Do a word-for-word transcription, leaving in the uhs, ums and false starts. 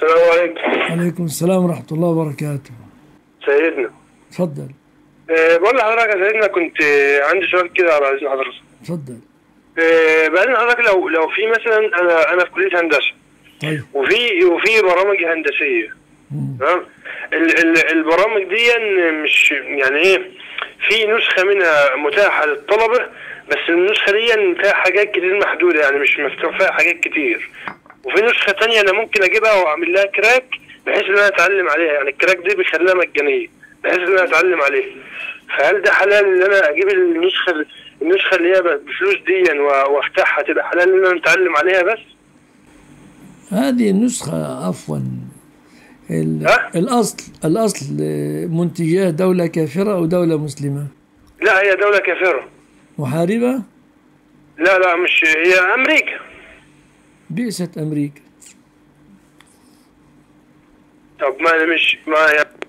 السلام عليكم. عليكم السلام ورحمة الله وبركاته. سيدنا. اتفضل. أه بقول لحضرتك يا سيدنا، كنت آه، عندي سؤال كده على إذن حضرتك. اتفضل. أه بعدين حضرتك، لو لو في مثلا، أنا أنا في كلية هندسة. طيب. وفي وفي برامج هندسية. مم. تمام. ال- ال- البرامج دي مش يعني إيه، في نسخة منها متاحة للطلبة، بس النسخة دي فيها حاجات كتير محدودة، يعني مش مفتوح فيها حاجات كتير. وفي نسخة تانية أنا ممكن أجيبها وأعمل لها كراك بحيث إن أنا أتعلم عليها، يعني الكراك دي بيخليها مجانية بحيث إن أنا أتعلم عليها. فهل ده حلال إن أنا أجيب النسخة النسخة اللي هي بفلوس دي وأفتحها، تبقى حلال إن أنا أتعلم عليها بس؟ هذه النسخة عفوا ال- ها؟ الأصل الأصل منتجاه دولة كافرة أو دولة مسلمة لا، هي دولة كافرة. محاربة. لا لا، مش هي أمريكا. بئست أمريكا. طب ما أنا مش ما